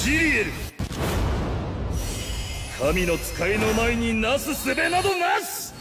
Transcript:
ジリエル、神の使いの前になすすべなどなし。